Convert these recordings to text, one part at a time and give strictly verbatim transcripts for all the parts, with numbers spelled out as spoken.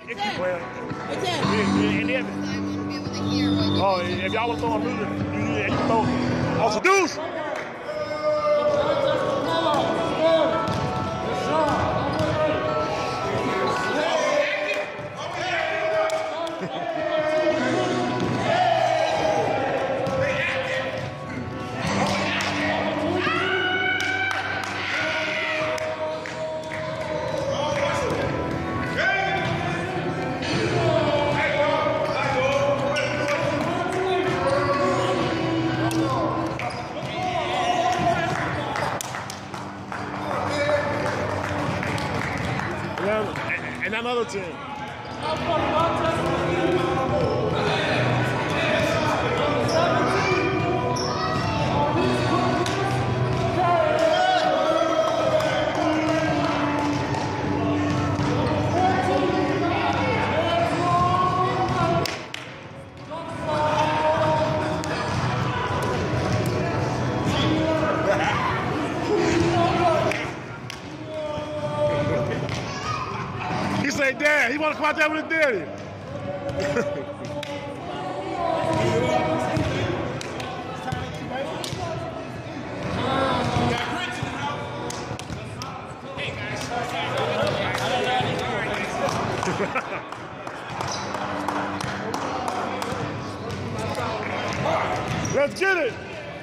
it keep playing. In the end. Oh, if y'all want to throw a music, you can throw. Also, Deuce. And another team. He said, Dad, he want to come out there with his daddy. Let's get it.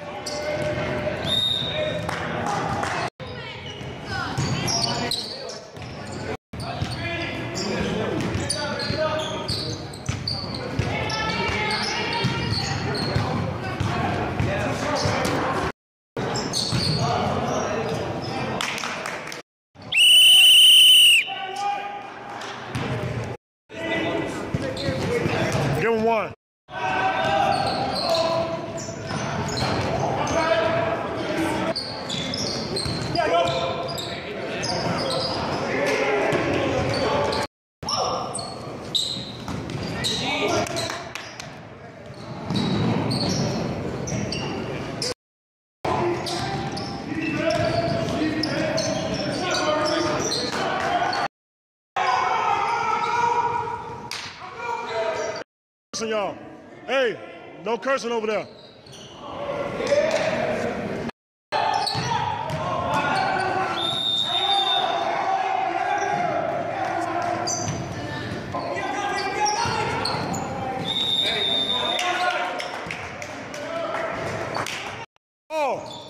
Give him one. Y'all. Hey, no cursing over there. Oh.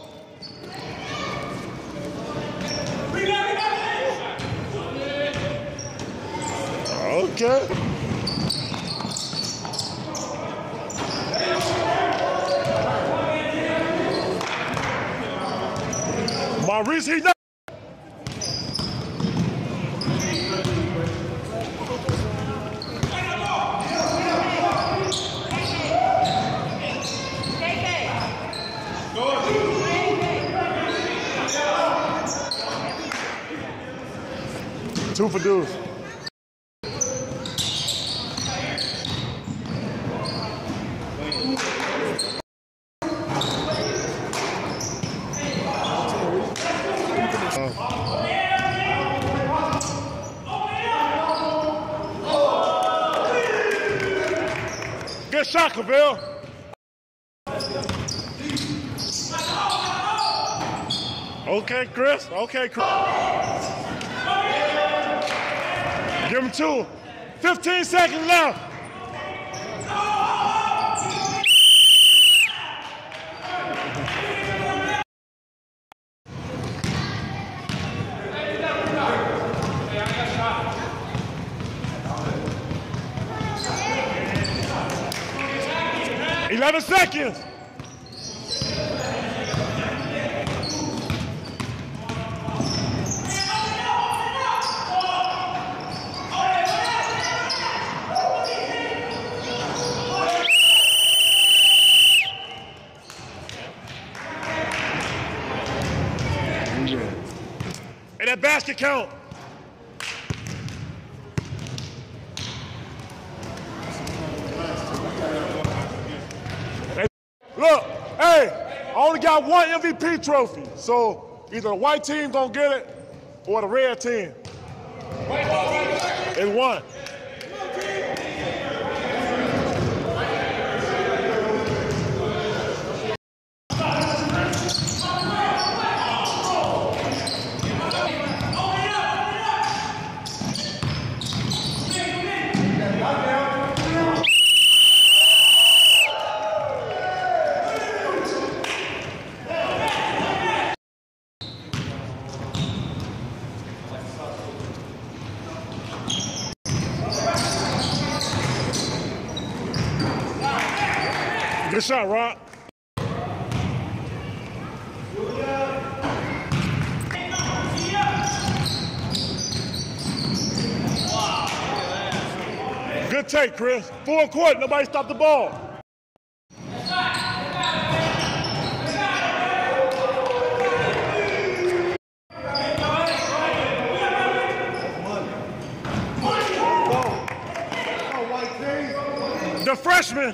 Okay. Maurice, he not. Two for Deuce. Good shot, Cavell. Okay, Chris. Okay, Chris. Give him two. fifteen seconds left. eleven seconds. And that basket count. Look, hey, I only got one M V P trophy, so either the white team gonna get it or the red team. It's one. Good shot, Rob. Good take, Chris. Full court, nobody stopped the ball. The freshman.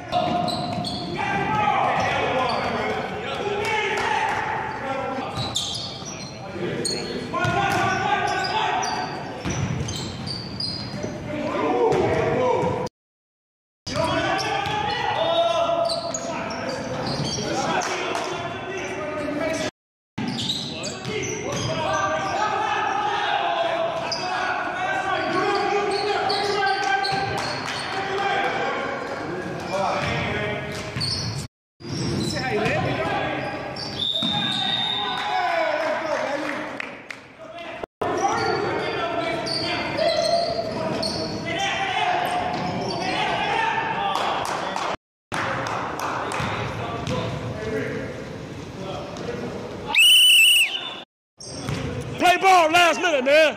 Play ball last minute, man.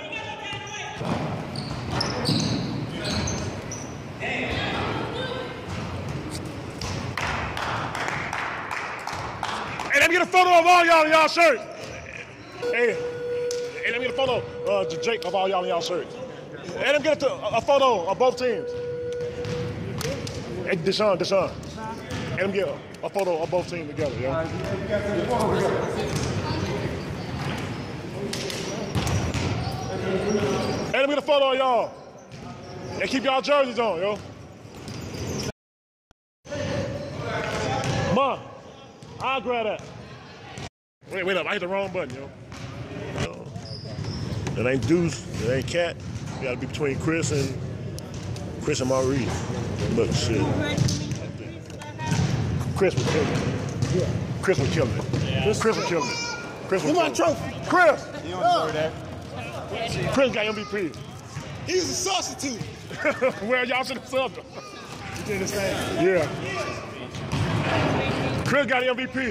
Hey, let me get a photo of all y'all in y'all shirts. Hey, hey, let me get a photo, uh, Jake, of all y'all in y'all shirts. Hey, let me get a, a photo of both teams. Hey, Deshaun, Deshaun. Hey, let me get a, a photo of both teams together, yo. Hey, let me get a photo of y'all. And keep y'all jerseys on, yo. Come on. I'll grab that. Wait, wait up. I hit the wrong button, yo. yo. It ain't Deuce. It ain't Cat. You gotta be between Chris and Chris and Maurice. Look, shit. Chris was killing it. Chris was killing it. Chris was killing it. Chris was killing it. Give my trophy. Chris. You don't deserve that. Chris got M V P. He's a substitute. Well, y'all should have subbed him. You did the same. Yeah. Chris got M V P.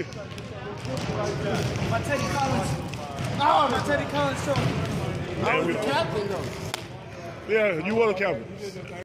My Teddy Collins. Oh, my Teddy Collins trophy. I was the captain, though. Yeah, you were the captain.